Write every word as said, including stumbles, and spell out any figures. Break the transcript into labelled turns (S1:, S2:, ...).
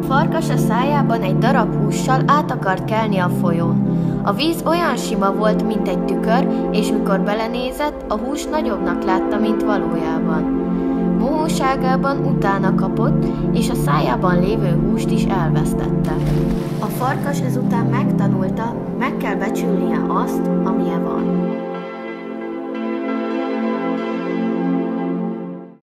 S1: Farkas a szájában egy darab hússal át akart kelni a folyón. A víz olyan sima volt, mint egy tükör, és mikor belenézett, a hús nagyobbnak látta, mint valójában. Mohóságában utána kapott, és a szájában lévő húst is elvesztette. A farkas ezután megtanulta, meg kell becsülnie azt, amilyen van.